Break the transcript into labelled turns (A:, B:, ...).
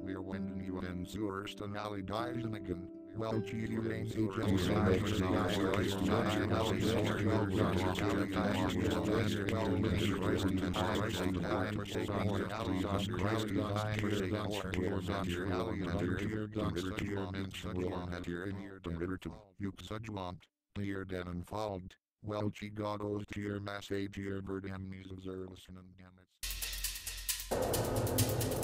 A: Wir wenden you en zuerst an alle Dijsenigen. Wel Chile Hier den en valt. Welche goggles tier mass a tier bird hemnis observation and gamuts.